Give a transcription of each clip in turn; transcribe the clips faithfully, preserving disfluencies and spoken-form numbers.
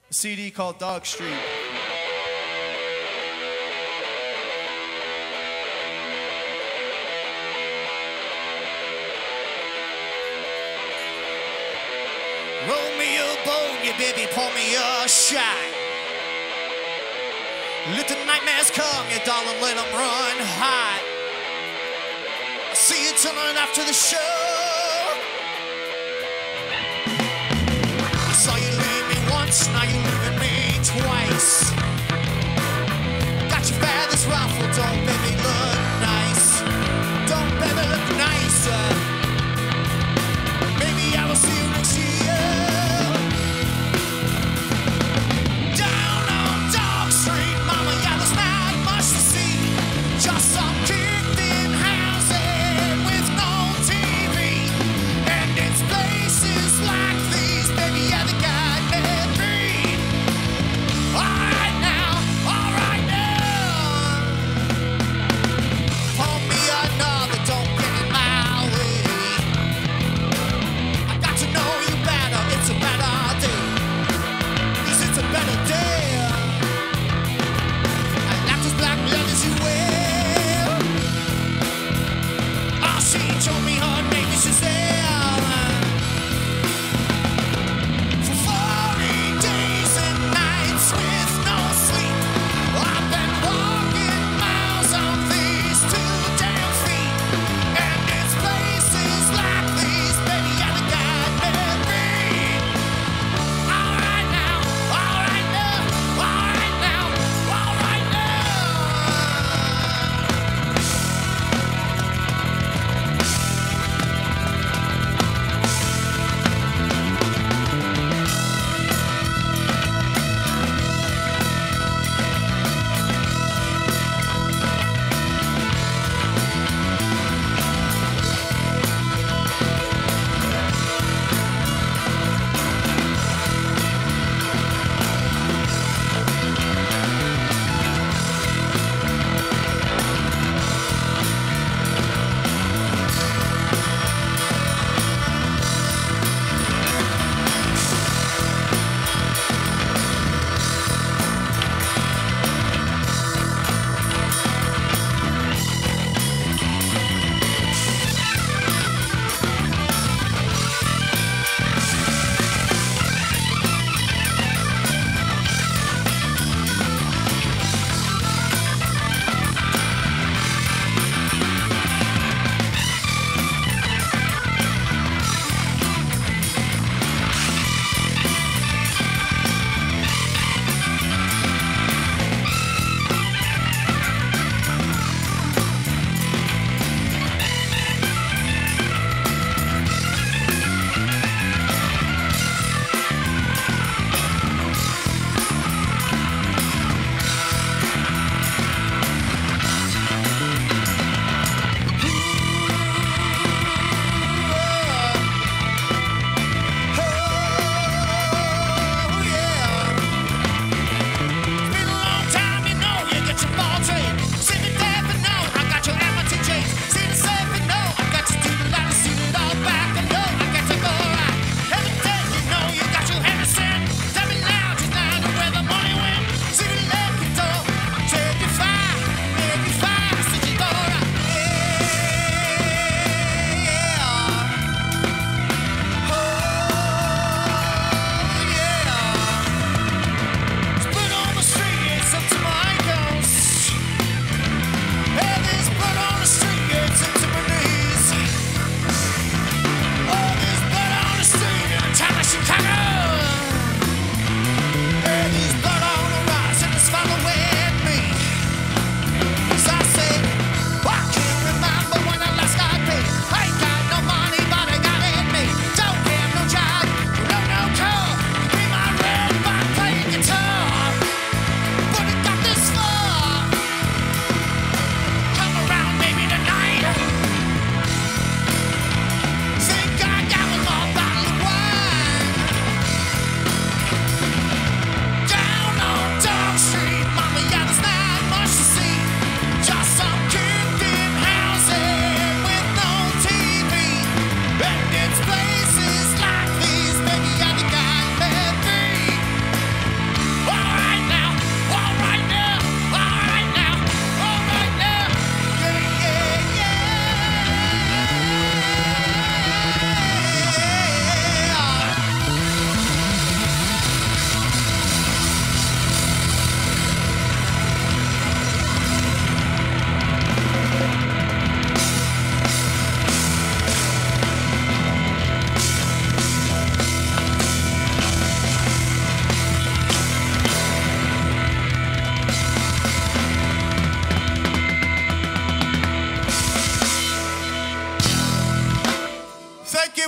a C D called Dog Street. Roll me a bone, you baby, pour me a shot. Let the nightmares come, you darling, let them run hot. I'll see you tonight after the show. I saw you leave me once, now you're leaving me twice. Got your feathers ruffled, don't baby look nice. Don't baby look nicer. Maybe I will see you next year. Down on Dog Street, mama, yeah, there's not much to see. Just some kicked in housing with no T V.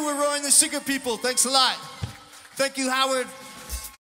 we're Roy and the Sugar People. Thanks a lot. Thank you, Howard.